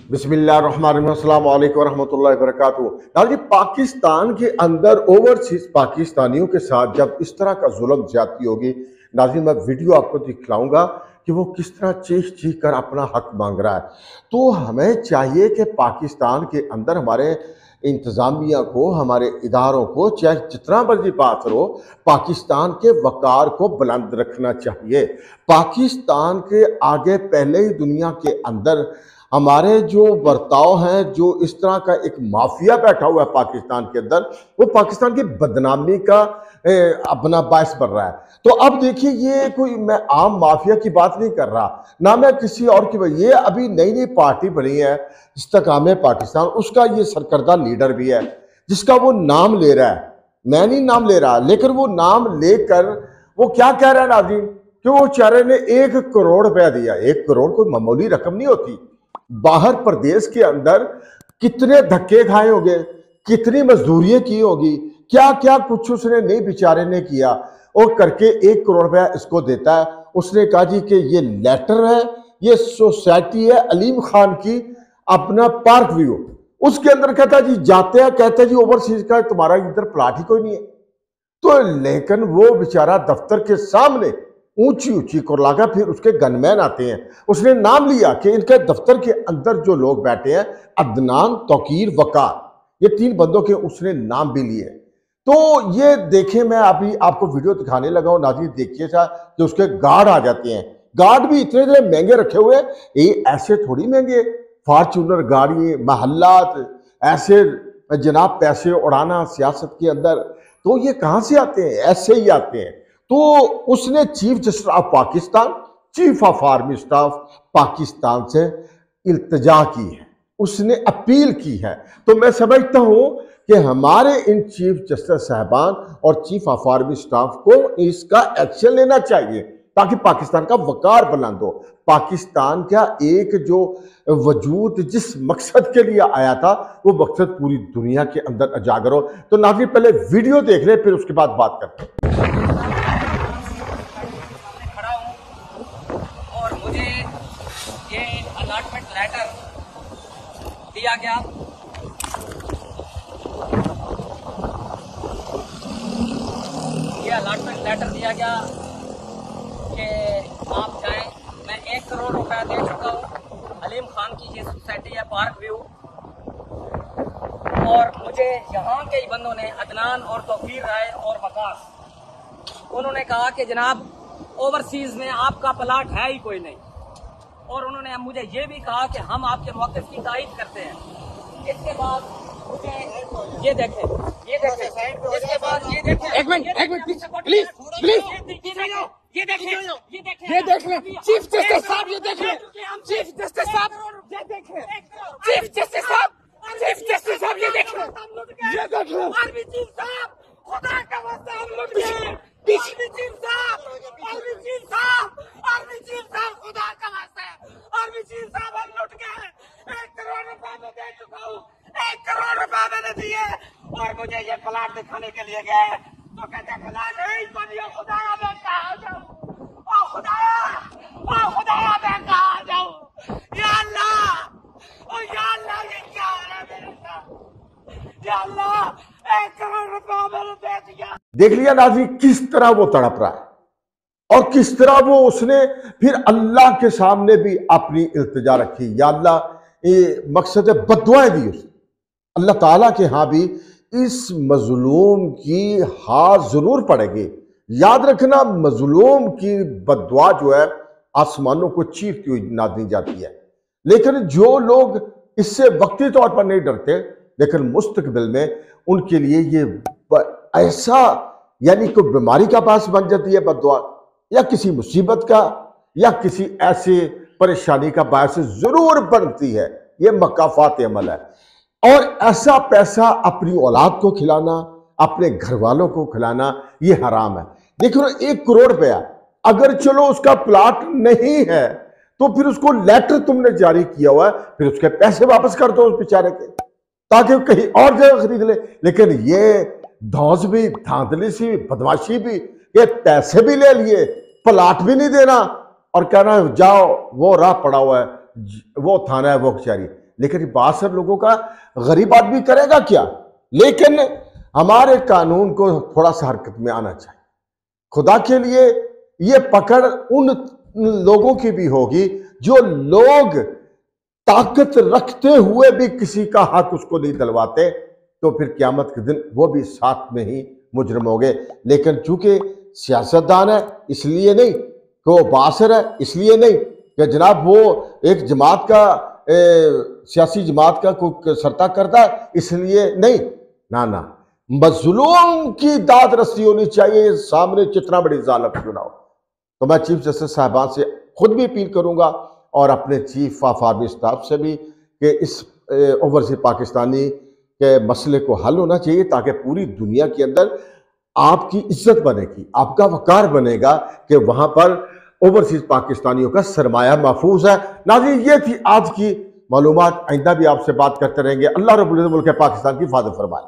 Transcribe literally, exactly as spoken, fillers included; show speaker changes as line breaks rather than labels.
बिस्मिल्लाहिर्रहमानिर्रहीम, अस्सलाम वालेकुम रहमतुल्लाहि व बरकातुहू। नाज़रीन, पाकिस्तान के अंदर ओवरसीज पाकिस्तानियों के साथ जब इस तरह का जुल्म ज्यादती होगी, नाज़रीन मैं वीडियो आपको दिखलाऊंगा कि वो किस तरह चीख चीख कर अपना हक मांग रहा है। तो हमें चाहिए कि पाकिस्तान के अंदर हमारे इंतज़ामिया को, हमारे इदारों को, चाहे जितना मर्जी पास हो, पाकिस्तान के वकार को बुलंद रखना चाहिए। पाकिस्तान के आगे पहले ही दुनिया के अंदर हमारे जो बर्ताव हैं, जो इस तरह का एक माफिया बैठा हुआ है पाकिस्तान के अंदर, वो पाकिस्तान की बदनामी का ए, अपना बायस बन रहा है। तो अब देखिए, ये कोई मैं आम माफिया की बात नहीं कर रहा, ना मैं किसी और की, ये अभी नई नई पार्टी बनी है इस्तेकाम पाकिस्तान, उसका ये सरकर्दा लीडर भी है जिसका वो नाम ले रहा है। मैं नहीं नाम ले रहा, लेकिन वो नाम लेकर वो क्या कह रहा है नाज़रीन, कि वो बेचारे ने एक करोड़ रुपया दिया। एक करोड़ कोई मामूली रकम नहीं होती। बाहर प्रदेश के अंदर कितने धक्के खाए होंगे, कितनी मजदूरियां की होगी, क्या क्या कुछ उसने नहीं बेचारे ने किया, और करके एक करोड़ रुपया इसको देता है। उसने कहा जी कि ये लेटर है, ये सोसाइटी है अलीम खान की, अपना पार्क व्यू, उसके अंदर कहता जी जाते हैं, कहते हैं जी ओवरसीज का तुम्हारा इधर प्लाट ही कोई नहीं है। तो लेकिन वो बेचारा दफ्तर के सामने ऊंची ऊंची कुर्लागा, फिर उसके गनमैन आते हैं। उसने नाम लिया कि इनके दफ्तर के अंदर जो लोग बैठे हैं, अदनान, तौकीर, वकार, ये तीन बंदों के उसने नाम भी लिए। तो ये देखें, मैं अभी आपको वीडियो दिखाने लगा हूं नाज़रीन, देखिए सा कि उसके गार्ड आ जाते हैं। गार्ड भी इतने इतने महंगे रखे हुए, ये ऐसे थोड़ी महंगे, फॉर्चूनर गाड़ी, महल्लात, ऐसे जनाब पैसे उड़ाना सियासत के अंदर, तो ये कहां से आते हैं? ऐसे ही आते हैं। तो उसने chief justice of Pakistan, chief of army staff Pakistan से इल्तिजा की है, उसने अपील की है। तो मैं समझता हूं कि हमारे इन चीफ जस्टिस साहबान और चीफ ऑफ आर्मी स्टाफ को इसका एक्शन लेना चाहिए, ताकि पाकिस्तान का वकार बुलंद हो। पाकिस्तान का एक जो वजूद जिस मकसद के लिए आया था, वो मकसद पूरी दुनिया के अंदर उजागर हो। तो नाज़रीन पहले वीडियो देख ले, फिर उसके बाद बात करते हैं।
ये अलॉटमेंट लेटर दिया गया, ये अलॉटमेंट लेटर दिया गया कि आप जाएं। मैं एक करोड़ रुपया दे चुका हूँ। अलीम खान की ये सोसाइटी है पार्क व्यू, और मुझे यहाँ के ही बंदों ने, अदनान और तौकीर राय और वकास, उन्होंने कहा कि जनाब ओवरसीज में आपका प्लाट है ही कोई नहीं, और उन्होंने मुझे ये भी कहा कि हम आपके मौक़िफ़ की तायीद करते हैं। इसके बाद मुझे ये देखें, ये देखें, इसके बाद ये देखें,
एक मिनट एक मिनट प्लीज प्लीज
ये देखें, ये देखें,
ये देख लें चीफ जस्टिस साहब, ये देख लें चीफ जस्टिस साहब,
ये देखें,
चीफ जस्टिस साहब, चीफ जस्टिस साहब, ये देख लें, ये देख लें
आर्मी चीफ साहब, खुदा का वास्ता हम लुट गए। आर्मी चीफ साहब, आर्मी चीफ साहब, आर्मी चीफ साहब, खुदा का वास्ता है, आर्मी चीफ साहब हम लुट गए। एक करोड़ रुपए मैं दे चुका हूँ, एक करोड़ रुपए मैंने दिए, और मुझे ये प्लाट दिखाने के लिए गए, तो कहते प्लाट नहीं बनिए, खुदाया मैं कहाँ जाऊँ, ओ खुदाया, ओ खुदाया मैं कहाँ जाऊँ, या अल्लाह, ओ या अल्लाह, ये क्या हो रहा है मेरे साथ, या अल्लाह, एक करोड़ रुपया मैंने दे दिया।
देख लिया नाज़रीन किस तरह वो तड़प रहा है, और किस तरह वो उसने फिर अल्लाह के सामने भी अपनी इल्तिजा रखी। या अल्लाह, ये मकसद बद्दुआएं दी उसने। अल्लाह ताला के यहाँ भी इस मजलूम की हाथ जरूर पड़ेगी। याद रखना, मजलूम की बद्दुआ जो है आसमानों को चीरती हुई नाज़रीन जाती है। लेकिन जो लोग इससे वक्ती तौर पर नहीं डरते, लेकिन मुस्तकबिल में उनके लिए ये ऐसा, यानी कोई बीमारी का पास बन जाती है बद्दुआ, या किसी मुसीबत का, या किसी ऐसे परेशानी का बायस जरूर बनती है। ये मकाफात अमल है। और ऐसा पैसा अपनी औलाद को खिलाना, अपने घर वालों को खिलाना, ये हराम है। देखो, एक करोड़ रुपया अगर चलो उसका प्लाट नहीं है, तो फिर उसको लेटर तुमने जारी किया हुआ है, फिर उसके पैसे वापस कर दो उस बेचारे के, ताकि कहीं और जगह खरीद ले। लेकिन ये धौस भी, धांधली सी, बदमाशी भी, ये पैसे भी ले लिए, प्लाट भी नहीं देना, और कहना जाओ वो राह पड़ा हुआ है, वो थाना है, वो कचहरी। लेकिन बासठ लोगों का गरीब आदमी करेगा क्या? लेकिन हमारे कानून को थोड़ा सा हरकत में आना चाहिए। खुदा के लिए ये पकड़ उन लोगों की भी होगी जो लोग ताकत रखते हुए भी किसी का हक उसको नहीं दिलवाते, तो फिर क़यामत के दिन वो भी साथ में ही मुजरिम हो गए। लेकिन चूंकि सियासतदान है इसलिए नहीं, कि वो बासर है इसलिए नहीं, कि जनाब वो एक जमात का ए, सियासी जमात का कोई सरता करता है इसलिए नहीं, ना ना, मजलूम की दाद रसी होनी चाहिए, सामने जितना बड़ी जालम क्यों ना हो। तो मैं चीफ जस्टिस साहबान से खुद भी अपील करूंगा और अपने चीफ ऑफ आर्मी स्टाफ से भी कि इस ओवरसीज पाकिस्तानी के मसले को हल होना चाहिए, ताकि पूरी दुनिया के अंदर आपकी इज्जत बनेगी, आपका वकार बनेगा कि वहां पर ओवरसीज पाकिस्तानियों का सरमाया महफूज है। नाज़रीन, ये थी आज की मालूमात। आइंदा भी आपसे बात करते रहेंगे। अल्लाह रब्बुल इज्जत मुल्क पाकिस्तान की हिफाजत फरमाए।